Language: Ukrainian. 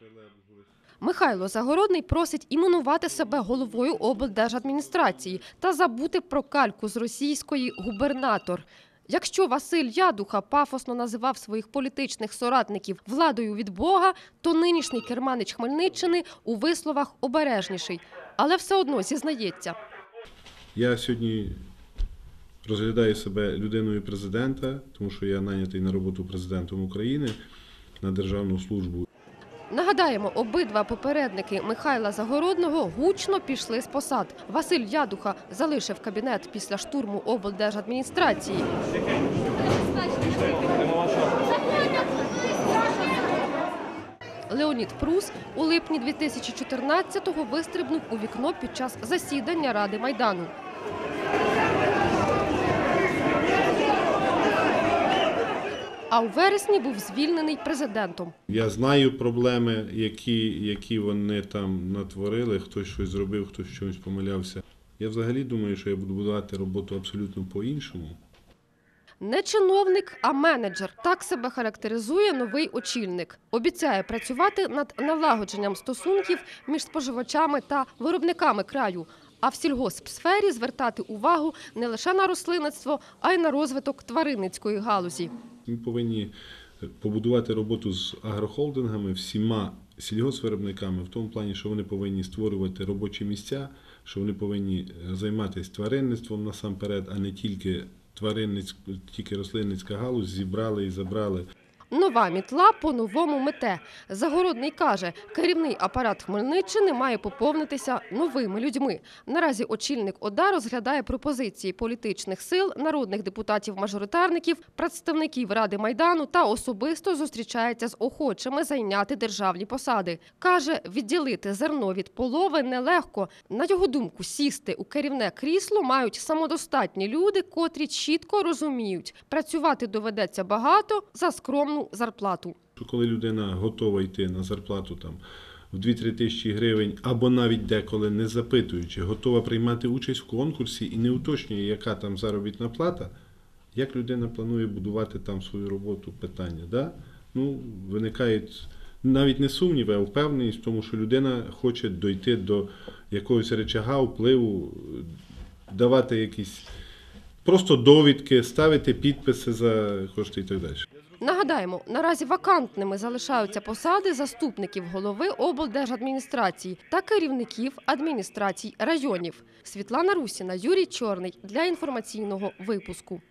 Михайло Загородний просить іменувати себе головою облдержадміністрації та забути про кальку з російської «губернатор». Якщо Василь Ядуха пафосно називав своїх політичних соратників владою від Бога, то нинішній керманич Хмельниччини у висловах обережніший. Але все одно зізнається. Я сьогодні розглядаю себе людиною президента, тому що я найнятий на роботу президентом України на державну службу. Нагадаємо, обидва попередники Михайла Загородного гучно пішли з посад. Василь Ядуха залишив кабінет після штурму облдержадміністрації. Леонід Прус у липні 2014-го вистрибнув у вікно під час засідання Ради Майдану. А у вересні був звільнений президентом. Я знаю проблеми, які вони там натворили, хтось щось зробив, хтось в чомусь помилявся. Я взагалі думаю, що я буду будувати роботу абсолютно по-іншому. Не чиновник, а менеджер. Так себе характеризує новий очільник. Обіцяє працювати над налагодженням стосунків між споживачами та виробниками краю. А в сільгоспсфері звертати увагу не лише на рослинництво, а й на розвиток тваринницької галузі. Ми повинні побудувати роботу з агрохолдингами, всіма сільгоспвиробниками, в тому плані, що вони повинні створювати робочі місця, що вони повинні займатися тваринництвом насамперед, а не тільки рослинницька галузь зібрали і забрали. Нова мітла по-новому мете. Загородний каже, керівний апарат Хмельниччини має поповнитися новими людьми. Наразі очільник ОДА розглядає пропозиції політичних сил, народних депутатів-мажоритарників, представників Ради Майдану та особисто зустрічається з охочими зайняти державні посади. Каже, відділити зерно від полови нелегко. На його думку, сісти у керівне крісло мають самодостатні люди, котрі чітко розуміють, працювати доведеться багато за скромну зарплату. Коли людина готова йти на зарплату там в 2-3 тисячі гривень, або навіть деколи не запитуючи, готова приймати участь в конкурсі і не уточнює, яка там заробітна плата, як людина планує будувати там свою роботу, питання. Да? Виникають навіть не сумніви, а впевненість в тому, що людина хоче дойти до якогось речага, впливу, давати якісь просто довідки, ставити підписи за кошти і так далі. Нагадаємо, наразі вакантними залишаються посади заступників голови облдержадміністрації та керівників адміністрацій районів. Світлана Русіна, Юрій Чорний для інформаційного випуску.